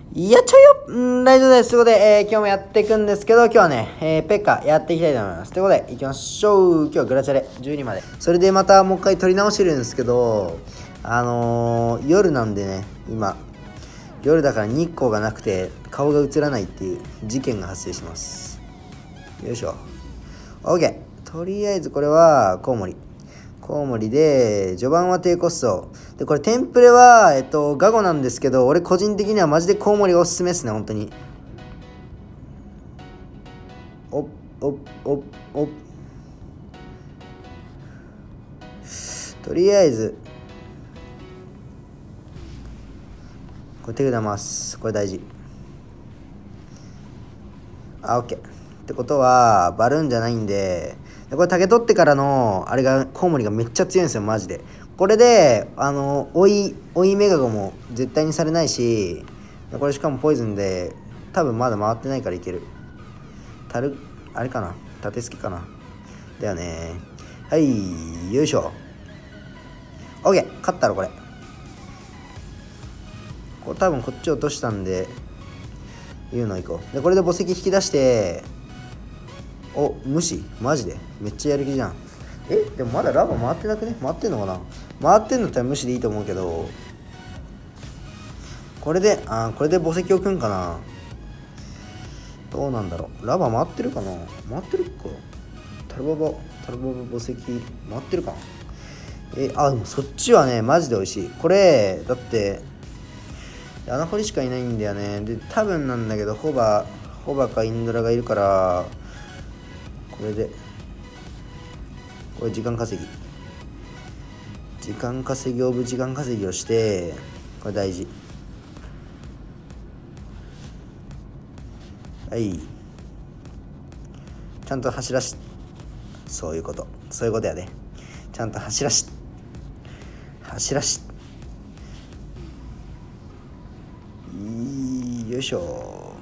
やっちゃうよ大丈夫です。ということで、今日もやっていくんですけど、今日はね、ペッカやっていきたいと思います。ということで、行きましょう。今日はグラチャレ12まで。それでまたもう一回撮り直してるんですけど、夜なんでね、今、夜だから日光がなくて顔が映らないっていう事件が発生します。よいしょ。OK。とりあえずこれはコウモリ。コウモリで、序盤は低コスト。で、これテンプレは、ガゴなんですけど、俺個人的にはマジでコウモリがおすすめですね、本当に。おっ、おっ、おっ、おっ。とりあえず、これ手札回す。これ大事。OK。ってことは、バルーンじゃないんで、これ竹取ってからの、あれが、コウモリがめっちゃ強いんですよ、マジで。これで、追いメガゴも絶対にされないし、これしかもポイズンで、多分まだ回ってないからいける。あれかな縦付きかなだよね。はい、よいしょ。OK、勝ったろ、これ。これ多分こっち落としたんで、言うのいこう。で、これで墓石引き出して、お、無視マジでめっちゃやる気じゃん。でもまだラバ回ってなくね回ってんのかな回ってんのったら無視でいいと思うけど、これで墓石置くんかな。どうなんだろう。ラバ回ってるかな回ってるか。タルババ墓石回ってるかな。でもそっちはねマジで美味しい。これだって穴掘りしかいないんだよね。で多分なんだけどホバかインドラがいるから、これ時間稼ぎオブ時間稼ぎをして、これ大事。はい、ちゃんと走らし、そういうことやで。ちゃんと走らしよいしょ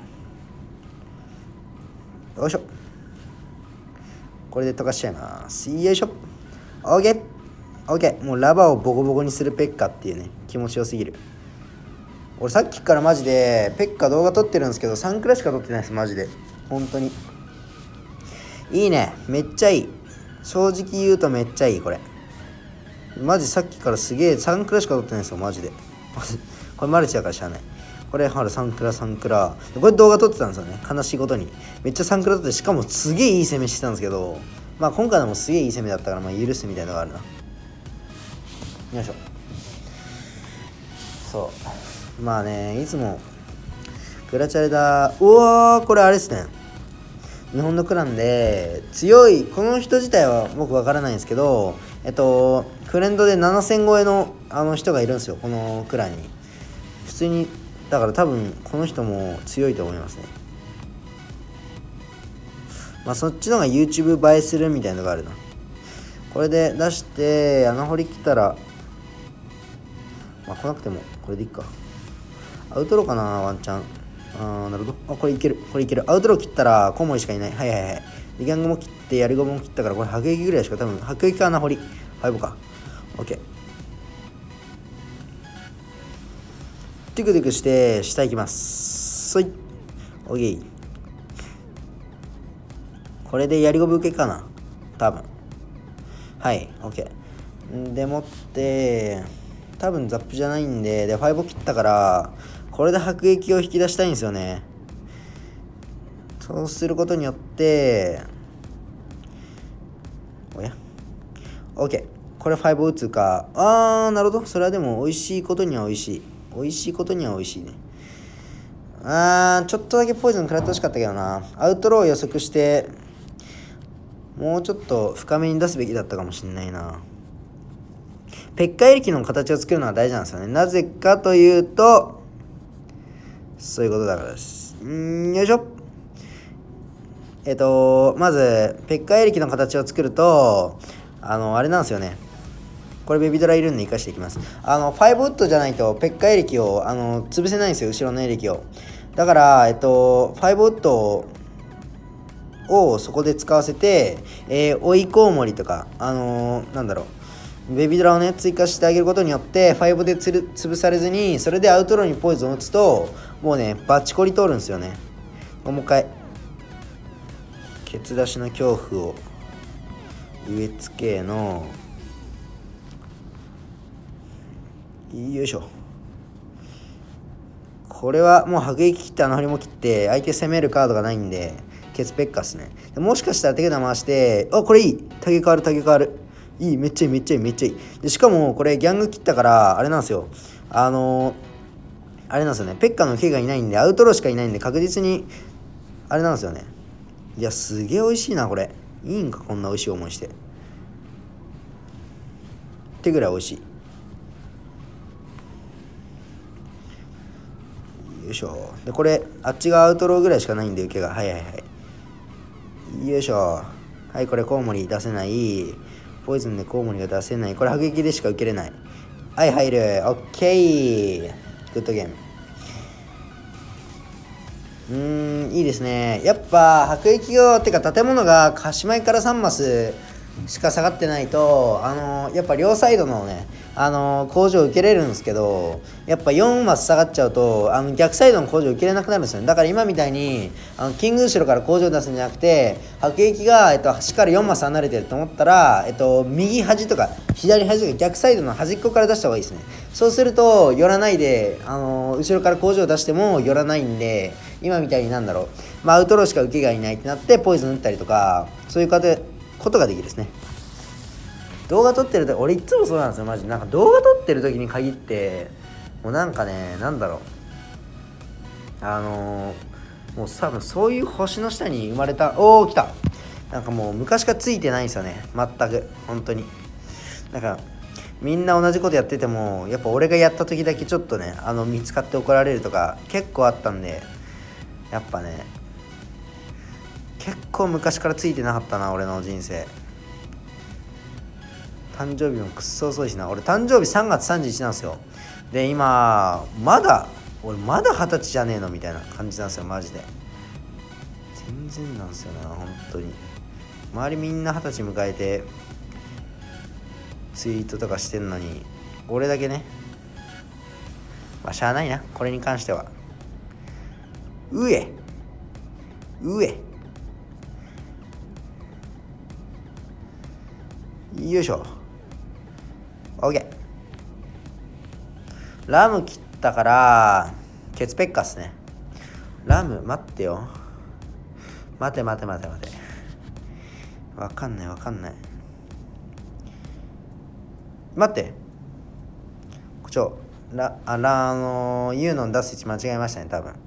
よいしょ。これで溶かしちゃいます。よいしょ。オッケー。もうラバーをボコボコにするペッカっていうね、気持ちよすぎる。俺さっきからマジでペッカ動画撮ってるんですけど、3くらいしか撮ってないです。マジで本当にいいね。めっちゃいい。正直言うとめっちゃいい。これマジさっきからすげえ3くらいしか撮ってないですよ、マジでこれマルチだからしゃあない。これほら3クラこれ動画撮ってたんですよね。悲しいことにめっちゃ3クラ撮って、しかもすげえいい攻めしてたんですけど、まあ今回のもすげえいい攻めだったから、まあ許すみたいなのがあるな。よいしょ。そうまあね、いつもグラチャレだ。うわー、これあれですね、日本のクランで強いこの人自体は僕わからないんですけど、フレンドで7000超えの人がいるんですよ、このクランに。普通にだから多分この人も強いと思いますね。まあそっちの方が YouTube 映えするみたいなのがあるな。これで出して穴掘り来たら、まあ来なくてもこれでいいか。アウトローかなワンチャン。なるほど。これいける。アウトロー切ったらコウモリしかいない。はい。リギャンゴも切ってやりゴムも切ったから、これ迫撃ぐらいしか多分、迫撃か穴掘り。ファイブか。オッケー。テクテクして下行きます。そい。オッケー。これでやりゴム受けかな多分。はい、オッケー。でもって多分ザップじゃないんで、ファイブを切ったからこれで迫撃を引き出したいんですよね。そうすることによってオッケー。これ5を打つか。なるほど。それはでも美味しいことには美味しいね。ちょっとだけポイズン食らってほしかったけどな。アウトローを予測してもうちょっと深めに出すべきだったかもしんないな。ペッカエリキの形を作るのは大事なんですよね。なぜかというとそういうことだからです。よいしょ。まずペッカエリキの形を作るとあれなんですよね。これベビドラいるんで生かしていきます。5ウッドじゃないとペッカエリキを潰せないんですよ、後ろのエリキを。だから5ウッドをそこで使わせて、追いコウモリとかなんだろベビードラをね追加してあげることによって5で潰されずに、それでアウトローにポイズンを打つともうねバチコリ通るんですよね。もう一回ケツ出しの恐怖を植え付けのよいしょ。これはもう迫撃切って穴掘りも切って相手攻めるカードがないんでケツペッカっすね。もしかしたら手札回してこれいい、タゲ変わるいい、めっちゃいいで、しかもこれギャング切ったからあれなんですよ、あれなんですよね、ペッカの毛がいないんでアウトローしかいないんで確実にあれなんですよね。いやすげえ美味しいなこれ。いいんかこんな美味しい思いしてってぐらい美味しい。よいしょ。でこれあっちがアウトローぐらいしかないんで受けがよいしょ。はい、これコウモリ出せない、ポイズンでコウモリが出せない、これ迫撃でしか受けれない。はい入る、オッケー、グッドゲーム。いいですね。やっぱ迫撃がてか建物が鹿島井から3マスしか下がってないとやっぱ両サイドのね工場受けれるんですけど、やっぱ4マス下がっちゃうと逆サイドの工場受けれなくなるんですよね。だから今みたいにキング後ろから工場出すんじゃなくて、迫撃が、端から4マス離れてると思ったら、右端とか左端とか逆サイドの端っこから出した方がいいですね。そうすると寄らないで後ろから工場出しても寄らないんで、今みたいにアウトローしか受けがいないってなってポイズン打ったりとか、そういうことができるですね。動画撮ってる時俺いつもそうなんですよマジで。動画撮ってる時に限ってもうもう多分そういう星の下に生まれた来たもう昔からついてないんですよね全く。本当にみんな同じことやっててもやっぱ俺がやった時だけちょっとね見つかって怒られるとか結構あったんで、やっぱね結構昔からついてなかったな俺の人生。誕生日もくっそ遅いしな。俺誕生日3月31日なんですよ。で今俺まだ20歳じゃねえのみたいな感じなんですよマジで。全然なんですよね本当に。周りみんな20歳迎えてツイートとかしてんのに俺だけね、しゃあないなこれに関しては。よいしょ。OK。ラム切ったからケツペッカっすね。ラム待ってよ。待て。わかんない。待って。ユーノン出す位置間違えましたね多分。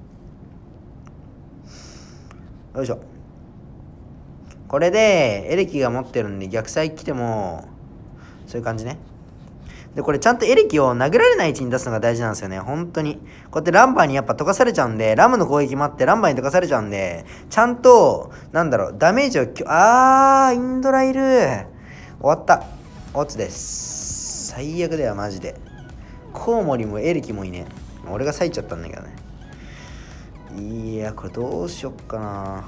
よいしょ。これでエレキが持ってるんで逆サイ来てもそういう感じね。でこれちゃんとエレキを殴られない位置に出すのが大事なんですよね本当に。こうやってランバーにやっぱ溶かされちゃうんで、ラムの攻撃もあってランバーに溶かされちゃうんで、ちゃんとダメージをインドラいる。終わった。オツです。最悪だよマジで。コウモリもエレキもいね。俺が割いちゃったんだけどね。いやこれどうしよっかな。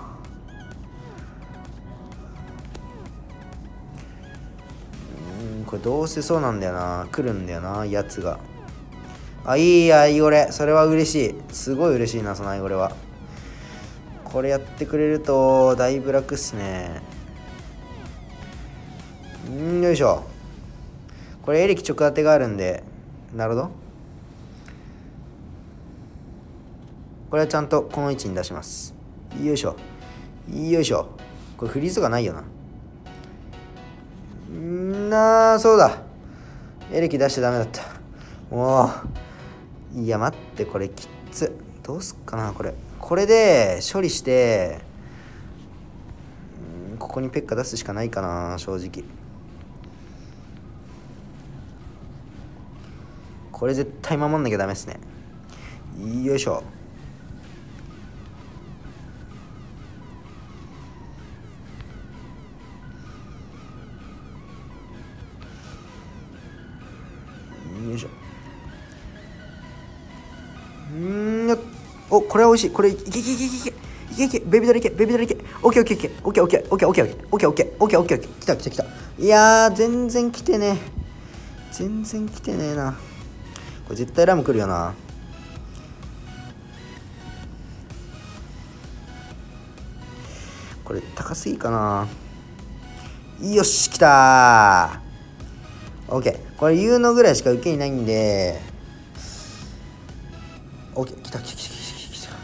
これどうせそうなんだよな。来るんだよなやつが。いいアイゴレ。それは嬉しい。すごい嬉しいなそのアイゴレは。これやってくれるとだいぶ楽っすね。よいしょ。これエレキ直当てがあるんで、なるほど。これはちゃんとこの位置に出します。よいしょ。これフリーズとかないよな。そうだ。エレキ出しちゃダメだった。もういや待って、これきつ。どうすっかなこれ。これで処理してここにペッカ出すしかないかな正直。これ絶対守んなきゃダメっすね。よいしょ。よいしょ。これは美味しい。これいけ。ベビドラいけ。オッケー。来た。 いやー全然来てね全然来てねえな。これ絶対ラム来るよな。これ高すぎかな。よし来たー。 OK これ言うのぐらいしか受けにないんで OK 来た来た来た来た来た。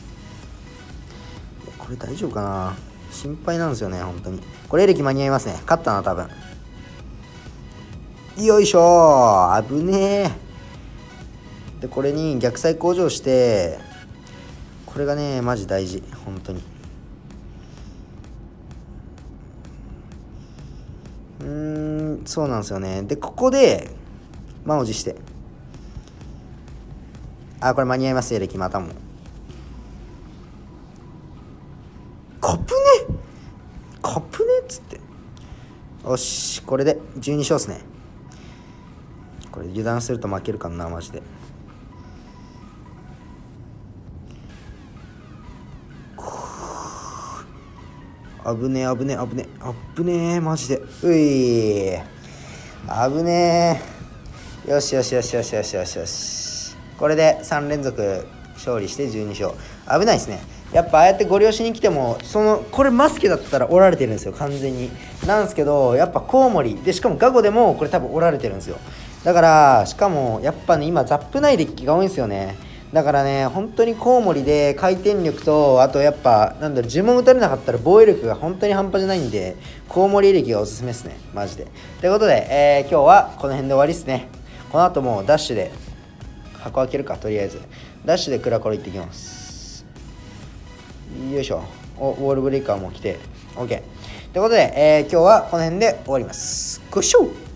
これ大丈夫かな、心配なんですよね本当に。これエレキ間に合いますね。勝ったな多分。よいしょー、危ねえ。でこれに逆再向上して、これがねマジ大事本当に。そうなんですよね。でここで満を持して、あこれ間に合いますエレキまたもカプネカプネっつって。よしこれで12勝っすね。これ油断すると負けるかなマジで。危ねえ危ねえ危ねえ危ねえマジで。うい危ねえ。よしよしよしよしよしよしよし。これで3連続勝利して12勝。危ないですね。やっぱああやってご利用しに来てもこれマスケだったら折られてるんですよ完全に。なんですけどやっぱコウモリで、しかもガゴでもこれ多分折られてるんですよ。だからしかもやっぱね今ザップないデッキが多いんですよね。だからね本当にコウモリで回転力と、あとやっぱなんだろう、呪文打たれなかったら防衛力が本当に半端じゃないんで、コウモリ歴がおすすめですねマジで。ということで、今日はこの辺で終わりですね。この後もうダッシュで箱開けるか、とりあえずダッシュでクラコロ行ってきます。よいしょ。おウォールブレイカーも来て OK ということで、今日はこの辺で終わります。ご視聴